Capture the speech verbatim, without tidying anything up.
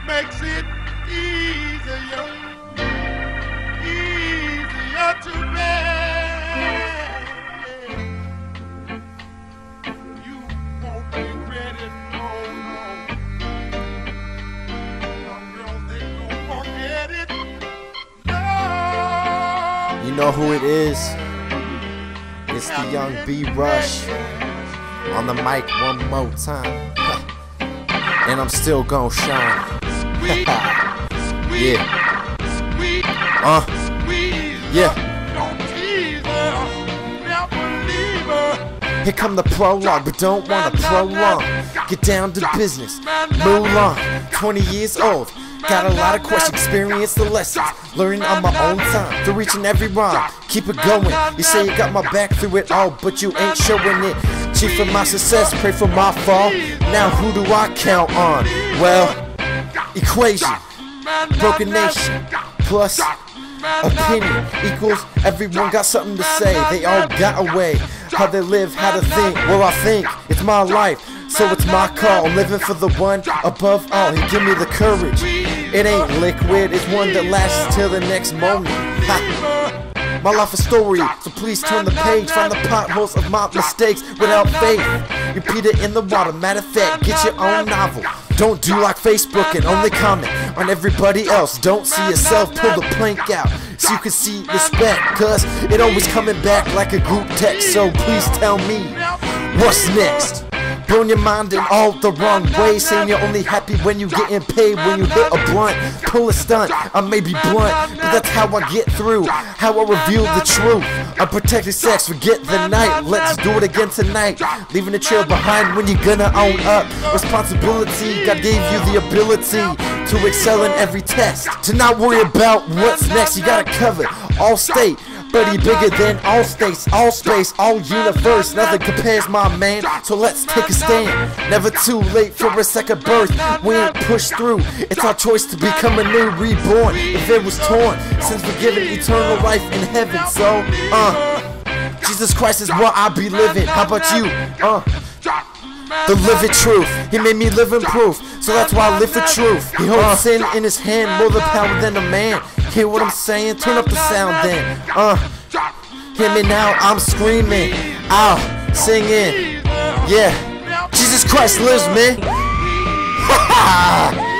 makes it easier, easier to bear. You won't regret it, no, no. Some girls, they gon' forget it. No. You know who it is? It's the young B-Rusch on the mic one more time. And I'm still gon' shine. Yeah. Uh. Yeah. Here come the prologue, but don't wanna prolong. Get down to business. Mulan, twenty years old. Got a lot of questions, experience the lessons. Learning on my own time, through each and every rhyme. Keep it going. You say you got my back through it all, but you ain't showing it. Chief for my success, pray for my fall. Now who do I count on? Well, equation, broken nation, plus opinion equals everyone got something to say. They all got a way, how they live, how to think. Well, I think it's my life, so it's my call. I'm living for the one above all. He give me the courage. It ain't liquid, it's one that lasts till the next moment. Ha. My life is story, so please turn the page. Find the potholes of my mistakes without faith. Repeat it in the water, matter of fact, get your own novel. Don't do like Facebook and only comment on everybody else. Don't see yourself, pull the plank out so you can see respect. Cause it always coming back like a group text. So please tell me, what's next? Blowing your mind in all the wrong ways, saying you're only happy when you getting paid. When you hit a blunt, pull a stunt. I may be blunt, but that's how I get through, how I reveal the truth. Unprotected sex, forget the night. Let's do it again tonight. Leaving the trail behind when you're gonna own up. Responsibility, God gave you the ability to excel in every test. To not worry about what's next, you gotta cover all state. Buddy bigger than all states, all space, all universe. Nothing compares, my man, so let's take a stand. Never too late for a second birth. We ain't pushed through, it's our choice to become a new reborn. If it was torn, since we're given eternal life in heaven. So, uh, Jesus Christ is what I be living. How about you? Uh, the living truth. He made me living proof, so that's why I live for truth. He holds sin in his hand, more the power than a man. Hear what I'm saying? Turn up the sound then. Uh, hear me now, I'm screaming, out, singing. Yeah, Jesus Christ lives, man.